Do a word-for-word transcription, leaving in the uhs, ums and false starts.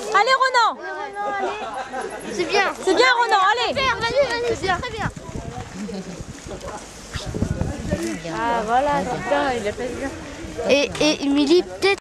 Allez Ronan. C'est bien. C'est bien Ronan, allez. Vas-y, vas-y, c'est très bien. Ah voilà, c'est bien, il a fait bien. Et, et Émilie, peut-être